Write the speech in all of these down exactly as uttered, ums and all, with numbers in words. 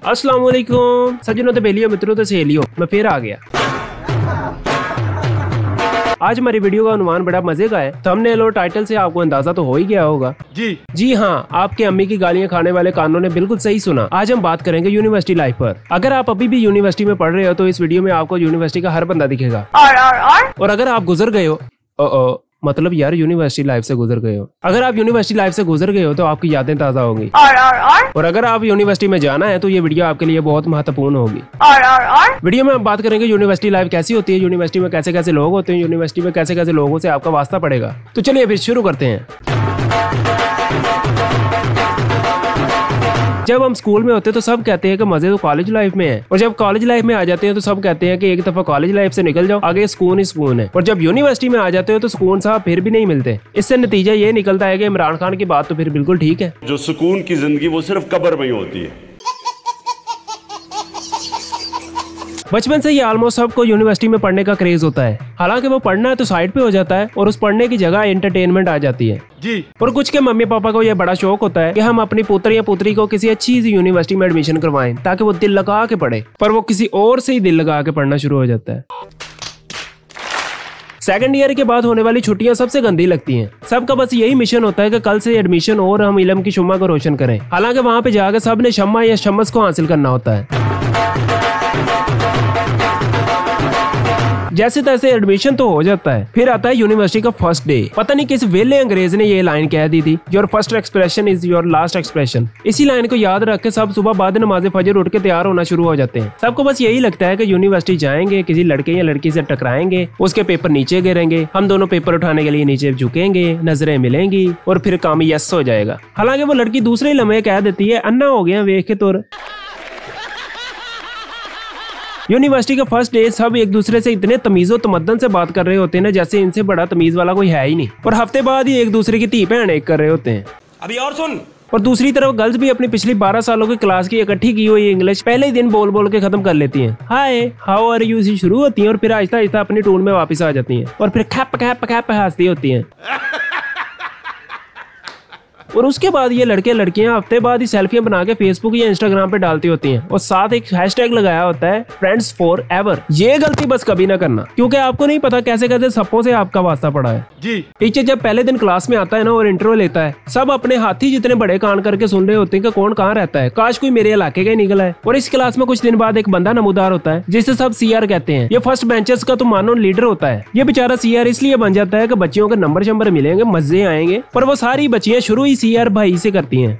अस्सलाम वालेकुम सज्जनों, बेलियो मित्रों तो सहेलियों, मैं फिर आ गया। आज हमारी वीडियो का अनुमान बड़ा मजे का है। थंबनेल और टाइटल से आपको अंदाजा तो हो ही गया होगा। जी जी हाँ, आपके अम्मी की गालियां खाने वाले कानों ने बिल्कुल सही सुना। आज हम बात करेंगे यूनिवर्सिटी लाइफ पर। अगर आप अभी भी यूनिवर्सिटी में पढ़ रहे हो तो इस वीडियो में आपको यूनिवर्सिटी का हर बंदा दिखेगा। और, और, और? और अगर आप गुजर गए हो, ओ, ओ, मतलब यार यूनिवर्सिटी लाइफ से गुजर गए हो अगर आप यूनिवर्सिटी लाइफ से गुजर गए हो तो आपकी यादें ताज़ा होंगी। और, और, और? और अगर आप यूनिवर्सिटी में जाना है तो ये वीडियो आपके लिए बहुत महत्वपूर्ण होगी। और, और, और? वीडियो में हम बात करेंगे यूनिवर्सिटी लाइफ कैसी होती है, यूनिवर्सिटी में कैसे कैसे लोग होते हैं, यूनिवर्सिटी में कैसे कैसे लोगों से आपका वास्ता पड़ेगा। तो चलिए फिर शुरू करते हैं। जब हम स्कूल में होते हैं तो सब कहते हैं कि मजे तो कॉलेज लाइफ में है, और जब कॉलेज लाइफ में आ जाते हैं तो सब कहते हैं कि एक दफा कॉलेज लाइफ से निकल जाओ, आगे सुकून ही सुकून है। और जब यूनिवर्सिटी में आ जाते हो तो सुकून साहब फिर भी नहीं मिलते। इससे नतीजा ये निकलता है कि इमरान खान की बात तो फिर बिल्कुल ठीक है, जो सुकून की जिंदगी वो सिर्फ कब्र में ही होती है। बचपन से ही ऑलमोस्ट सबको यूनिवर्सिटी में पढ़ने का क्रेज होता है। हालांकि वो पढ़ना है तो साइड पे हो जाता है और उस पढ़ने की जगह एंटरटेनमेंट आ जाती है जी। और कुछ के मम्मी पापा को यह बड़ा शौक होता है कि हम अपनी पुत्र या पुत्री को किसी अच्छी सी यूनिवर्सिटी में एडमिशन करवाएं ताकि वो दिल लगा के पढ़े, पर वो किसी और से ही दिल लगा के पढ़ना शुरू हो जाता है। सेकंड ईयर के बाद होने वाली छुट्टियां सबसे गंदी लगती हैं। सबका बस यही मिशन होता है कि कल से एडमिशन और हम इल्म की शुम्मा को रोशन करें। हालांकि वहाँ पे जाकर सब ने शम्मा या शम्मस को हासिल करना होता है। जैसे तैसे एडमिशन तो हो जाता है, फिर आता है यूनिवर्सिटी का फर्स्ट डे। पता नहीं किस वेले अंग्रेज ने ये लाइन कह दी थी, your first expression is your last expression. इसी लाइन को याद रख के सब सुबह बाद नमाज़े फजर उठ के तैयार होना शुरू हो जाते हैं। सबको बस यही लगता है कि यूनिवर्सिटी जाएंगे, किसी लड़के या लड़की से टकराएंगे, उसके पेपर नीचे गिरेंगे, हम दोनों पेपर उठाने के लिए नीचे झुकेंगे, नजरें मिलेंगी और फिर काम यस हो जाएगा। हालांकि वो लड़की दूसरे लम्हे कह देती है, अन्ना हो गया वेख के तोर। यूनिवर्सिटी का फर्स्ट डे सब एक दूसरे से इतने तमीज़ो तमद्दन से बात कर रहे होते हैं ना, जैसे इनसे बड़ा तमीज वाला कोई है ही नहीं। और हफ्ते बाद ही एक दूसरे की धी बहन एक कर रहे होते हैं। अभी और सुन। और दूसरी तरफ गर्ल्स भी अपनी पिछली बारह सालों की क्लास की इकट्ठी की हुई इंग्लिश पहले ही दिन बोल बोल के खत्म कर लेती हैं। हाय हाउ आर यू से शुरू होती हैं और फिर आहिस्ता आहिस्ता अपनी टून में वापस आ जाती हैं और फिर खैप खैप खैप हंसती होती हैं। और उसके बाद ये लड़के लड़कियां हफ्ते बाद ही सेल्फियां बना के फेसबुक या इंस्टाग्राम पे डालती होती हैं और साथ एक हैशटैग लगाया होता है फ्रेंड्स फॉर एवर। ये गलती बस कभी ना करना, क्योंकि आपको नहीं पता कैसे कैसे सप्पों से आपका वास्ता पड़ा है जी। टीचर जब पहले दिन क्लास में आता है ना और इंटरव्यू लेता है, सब अपने हाथी जितने बड़े कान करके सुन रहे होते हैं कि कौन कहाँ रहता है, काश कोई मेरे इलाके का ही निकला है। और इस क्लास में कुछ दिन बाद एक बंदा नमूदार होता है जिसे सब सीआर कहते हैं। ये फर्स्ट बेंचर्स का तो मानो लीडर होता है। ये बेचारा सीआर इसलिए बन जाता है कि बच्चियों के नंबर शंबर मिलेंगे, मजे आएंगे, पर वो सारी बच्चियां शुरू ही सीआर भाई से करती हैं।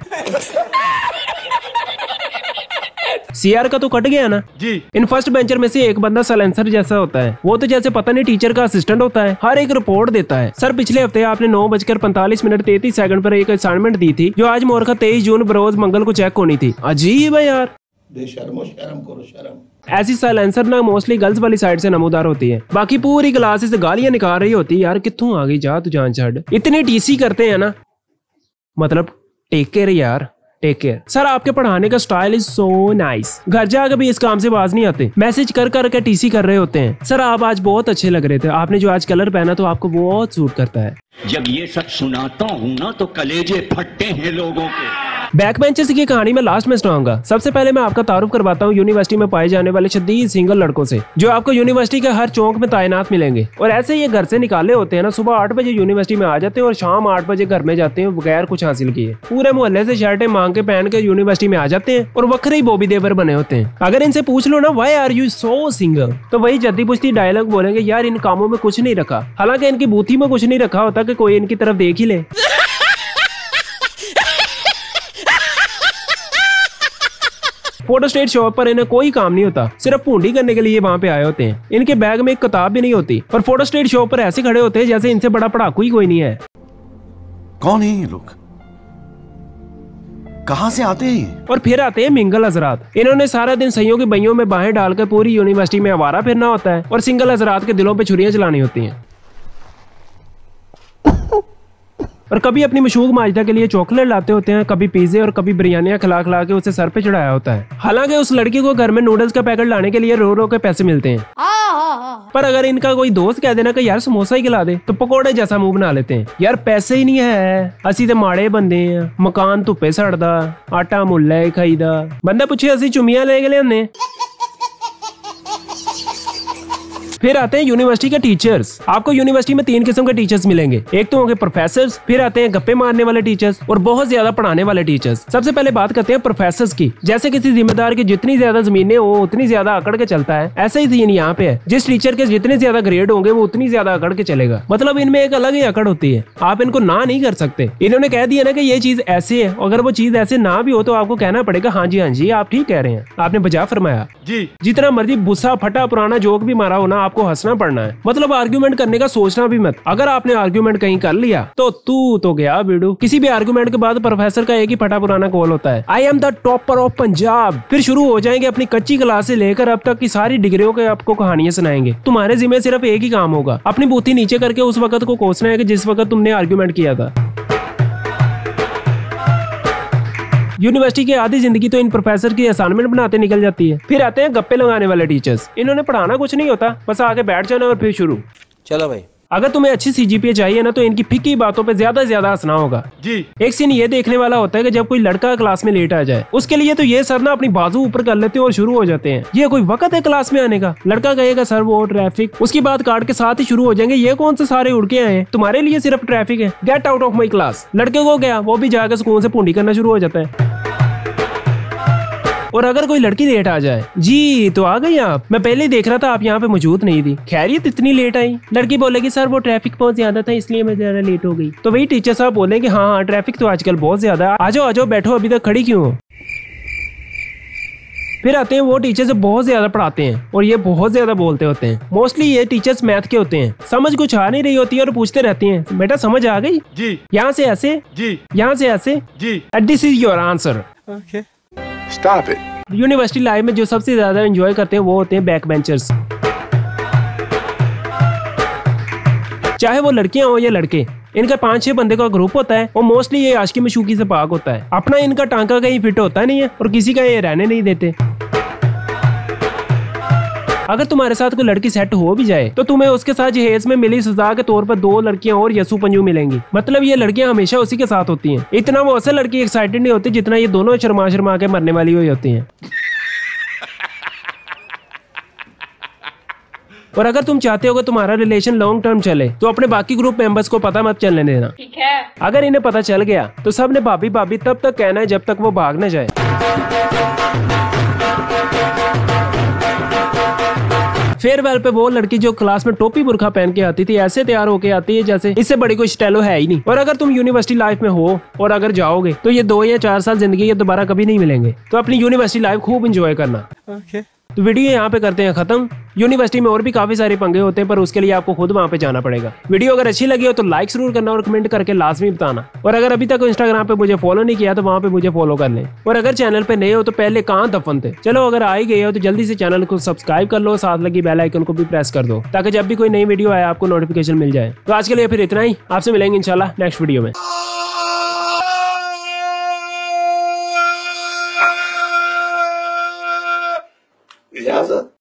सीआर का तो कट गया ना जी। इन फर्स्ट बेंचर में से एक बंदा साइलेंसर जैसा होता है। वो तो जैसे पता नहीं टीचर का असिस्टेंट होता है, हर एक रिपोर्ट देता है। सर पिछले हफ्ते आपने नौ बजकर पैंतालीस मिनट तैतीस सेकंड पर एक असाइनमेंट दी थी जो आज मोरखा तेईस जून बरोज मंगल को चेक होनी थी। अजीब है यार, बेशर्मो शर्म करो शर्म। ऐसी साइलेंसर ना मोस्टली गर्ल्स वाली साइड से नमूदार होती है, बाकी पूरी क्लास से गालियां निकाल रही होती है। यार कित्थों आ गई, जा तू जान छड़। इतनी टीसी करते हैं ना, मतलब टेक केयर यार, टेक केयर। सर आपके पढ़ाने का स्टाइल इज सो नाइस। घर जाकर भी इस काम से बाज नहीं आते, मैसेज कर कर के टीसी कर रहे होते हैं। सर आप आज बहुत अच्छे लग रहे थे, आपने जो आज कलर पहना तो आपको बहुत सूट करता है। जब ये सब सुनाता हूँ ना तो कलेजे फटते हैं लोगों के। बैक बेंचर्स की कहानी में लास्ट में सुनाऊंगा। सबसे पहले मैं आपका तारुफ करवाता हूँ यूनिवर्सिटी में पाए जाने वाले शदीद सिंगल लड़कों से, जो आपको यूनिवर्सिटी के हर चौक में तैनात मिलेंगे। और ऐसे ये घर से निकाले होते हैं ना, सुबह आठ बजे यूनिवर्सिटी में आ जाते हैं और शाम आठ बजे घर में जाते हैं बगैर कुछ हासिल किए। पूरे मोहल्ले से शर्टें मांग के पहन के यूनिवर्सिटी में आ जाते हैं और वक्रे ही बॉबी देवर बने होते हैं। अगर इनसे पूछ लो ना why are you so single, तो वही जद्दी पुश्ती डायलॉग बोलेंगे, यार इन कामों में कुछ नहीं रखा। हालांकि इनकी बूथी में कुछ नहीं रखा होता कि कोई इनकी तरफ देख ही ले। फोटो स्टेट शॉप पर इन्हें कोई काम नहीं होता, सिर्फ पूंडी करने के लिए वहाँ पे आए होते हैं। इनके बैग में एक किताब भी नहीं होती, पर फोटो स्टेट शॉप पर ऐसे खड़े होते हैं जैसे इनसे बड़ा पढ़ाकू ही कोई नहीं है। कौन है ये लोग, कहाँ से आते हैं? और फिर आते हैं मिंगल हजरात। इन्होंने सारा दिन सहियों की बइयों में बाहें डालकर पूरी यूनिवर्सिटी में आवारा फिरना होता है और सिंगल हजरात के दिलों पे छुरियां चलानी होती हैं। और कभी अपनी मशहूर माजिदा के लिए चॉकलेट लाते होते हैं, कभी पिज्जे और कभी बिरयानियां खिला खिला के उसे सर पे चढ़ाया होता है। हालांकि उस लड़की को घर में नूडल्स का पैकेट लाने के लिए रो रो के पैसे मिलते हैं, पर अगर इनका कोई दोस्त कह देना कि यार समोसा ही खिला दे तो पकोड़े जैसा मुंह बना लेते हैं। यार पैसे ही नहीं है, असी तो माड़े बंदे हैं, मकान धुप्पे सड़दा, आटा मुल्ला ही खाईदा। बंदा पूछे असी चुमियां ले गए हमने। फिर आते हैं यूनिवर्सिटी के टीचर्स। आपको यूनिवर्सिटी में तीन किस्म के टीचर्स मिलेंगे। एक तो होंगे प्रोफेसर्स, फिर आते हैं गप्पे मारने वाले टीचर्स और बहुत ज्यादा पढ़ाने वाले टीचर्स। सबसे पहले बात करते हैं प्रोफेसर्स की। जैसे किसी जिम्मेदार की जितनी ज्यादा जमीनें हो उतनी ज्यादा अकड़ के चलता है, ऐसा ही सीन यहाँ पे है। जिस टीचर के जितने ज्यादा ग्रेड होंगे वो उतनी ज्यादा अकड़ के चलेगा। मतलब इनमें एक अलग ही अकड़ होती है, आप इनको ना नहीं कर सकते। इन्होंने कह दिया ना कि ये चीज ऐसे है, अगर वो चीज ऐसे ना भी हो तो आपको कहना पड़ेगा हाँ जी हाँ जी आप ठीक कह रहे हैं, आपने बजा फरमाया जी। जितना मर्जी बुस्सा फटा पुराना जोक भी मारा हो ना, आपको हंसना पड़ना है। मतलब आर्ग्यूमेंट करने का सोचना भी मत। अगर आपने आर्ग्यूमेंट कहीं कर लिया तो तू तो गया बीड़ू। किसी भी आर्ग्यूमेंट के बाद प्रोफेसर का एक ही फटा पुराना कॉल होता है, I am the topper of Punjab. फिर शुरू हो जाएंगे अपनी कच्ची क्लास से लेकर अब तक की सारी डिग्रियों के आपको कहानियां सुनाएंगे। तुम्हारे जिम्मे सिर्फ एक ही काम होगा, अपनी बूथी नीचे करके उस वक्त को कोसना है कि जिस वक्त तुमने आर्ग्यूमेंट किया था। यूनिवर्सिटी की आधी जिंदगी तो इन प्रोफेसर की असाइनमेंट बनाते निकल जाती है। फिर आते हैं गप्पे लगाने वाले टीचर्स। इन्होंने पढ़ाना कुछ नहीं होता, बस आके बैठ जाना और फिर शुरू। चलो भाई, अगर तुम्हें अच्छी सीजीपीए चाहिए ना तो इनकी फिक्की बातों पे ज्यादा से ज्यादा हंसना होगा जी। एक सीन ये देखने वाला होता है कि जब कोई लड़का क्लास में लेट आ जाए, उसके लिए तो ये सर ना अपनी बाजू ऊपर कर लेते हैं और शुरू हो जाते हैं। ये कोई वक्त है क्लास में आने का? लड़का कहेगा सर वो ट्रैफिक, उसकी बात काट के साथ ही शुरू हो जाएंगे, ये कौन से सारे उड़ के आए हैं, तुम्हारे लिए सिर्फ ट्रैफिक है, get out of my class. लड़के को गया, वो भी जाकर सुकून से पूंडी करना शुरू हो जाता है। और अगर कोई लड़की लेट आ जाए, जी तो आ गई आप, मैं पहले ही देख रहा था आप यहाँ पे मौजूद नहीं थी, खैरियत इतनी लेट आई? लड़की बोलेगी सर वो ट्रैफिक बहुत ज्यादा था इसलिए मैं ज्यादा लेट हो गई। तो वही टीचर साहब बोलेंगे हाँ हाँ ट्रैफिक तो आजकल बहुत ज्यादा, आ जाओ आ जाओ बैठो, अभी तक खड़ी क्यों हो? फिर आते हैं वो टीचर जो बहुत ज्यादा पढ़ाते हैं और ये बहुत ज्यादा बोलते होते हैं। मोस्टली ये टीचर्स मैथ के होते हैं, समझ कुछ आ नहीं रही होती है और पूछते रहती हैं बेटा समझ आ गई जी, यहाँ से ऐसे जी, यहाँ से ऐसे जी, and this is your answer. Okay stop it. University life में जो सबसे ज्यादा एंजॉय करते हैं वो होते हैं बैक बेंचर्स। चाहे वो लड़कियां हो या लड़के, इनका पांच छह बंदे का ग्रुप होता है और मोस्टली ये आशिकी मशूकी से पाक होता है। अपना इनका टांका कहीं फिट होता नहीं है और किसी का ये रहने नहीं देते। अगर तुम्हारे साथ कोई लड़की सेट हो भी जाए तो तुम्हें उसके साथ जहेज में मिली सजा के तौर पर दो लड़कियां और यसु पंजू मिलेंगी। मतलब ये लड़कियां हमेशा उसी के साथ होती हैं। इतना वो असल लड़की एक्साइटेड नहीं होती जितना ये दोनों शर्मा शर्मा के मरने वाली हुई होती हैं। और अगर तुम चाहते हो कि तुम्हारा रिलेशन लॉन्ग टर्म चले तो अपने बाकी ग्रुप मेंबर्स को पता मत चलने देना, ठीक है? अगर इन्हें पता चल गया तो सब ने भाभी भाभी तब तक कहना है जब तक वो भाग न जाए। फेयरवेल पे वो लड़की जो क्लास में टोपी बुरखा पहन के आती थी ऐसे तैयार होके आती है जैसे इससे बड़ी कोई स्टाइलो है ही नहीं। और अगर तुम यूनिवर्सिटी लाइफ में हो और अगर जाओगे तो ये दो या चार साल जिंदगी के दोबारा कभी नहीं मिलेंगे। तो अपनी यूनिवर्सिटी लाइफ खूब एंजॉय करना। ओके तो वीडियो यहाँ पे करते हैं खत्म। यूनिवर्सिटी में और भी काफी सारे पंगे होते हैं पर उसके लिए आपको खुद वहाँ पे जाना पड़ेगा। वीडियो अगर अच्छी लगी हो तो लाइक जरूर करना और कमेंट करके लाजमी बताना। और अगर अभी तक इंस्टाग्राम पे मुझे फॉलो नहीं किया तो वहाँ पे मुझे फॉलो कर लें। और अगर चैनल पे नए हो तो पहले कहाँ दफन थे, चलो अगर आ ही गए हो तो जल्दी से चैनल को सब्सक्राइब कर लो, साथ लगी बेल आइकन को भी प्रेस कर दो ताकि जब भी कोई नई वीडियो आए आपको नोटिफिकेशन मिल जाए। तो आज के लिए फिर इतना ही, आपसे मिलेंगे इंशाल्लाह नेक्स्ट वीडियो में। इजाजत।